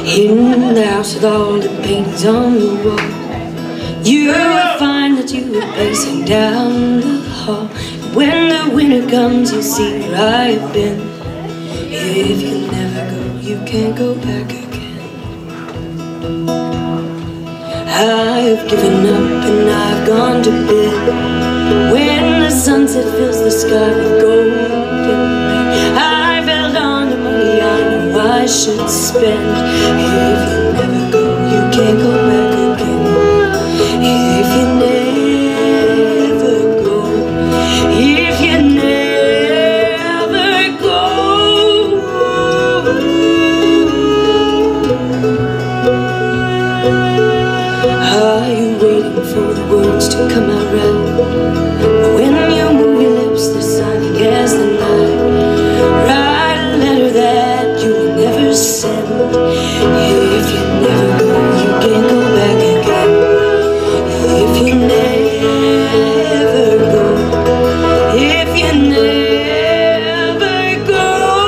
In the house with all the paintings on the wall, you will find that you are pacing down the hall. When the winter comes, you'll see where I have been. If you never go, you can't go back again. I've given up and I've gone to bed. When the sunset fills the sky with golden rain, I've held on to money I know I should spend. If you never go, you can't go back again. If you never go, if you never go. Are you waiting for the words to come out right? When you move your lips, they're silent as the night. Write a letter that you will never send. If you never go, you can't go back again. If you never go, if you never go.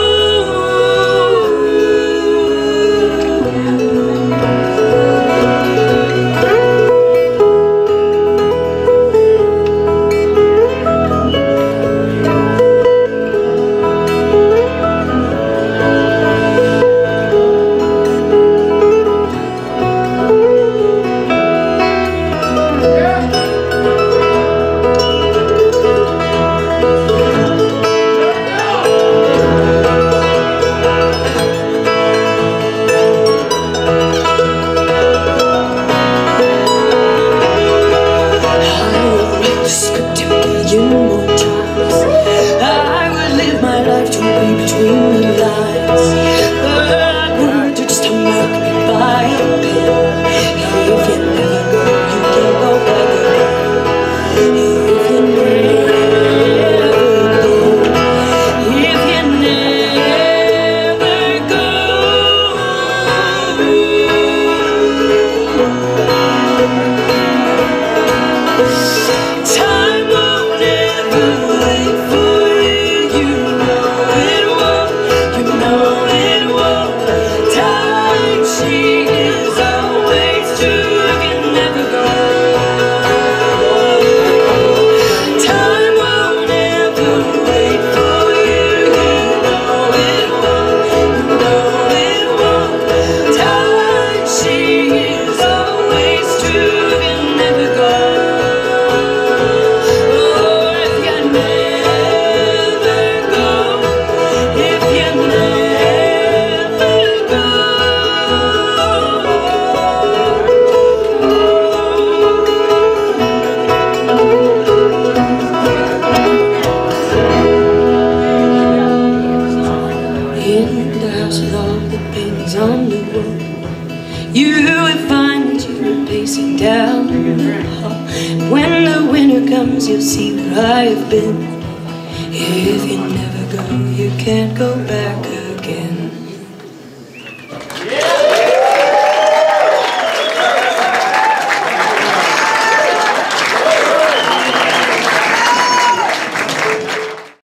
You will find that you are pacing down the hall. When the winter comes, you'll see where I have been. If you never go, you can't go back.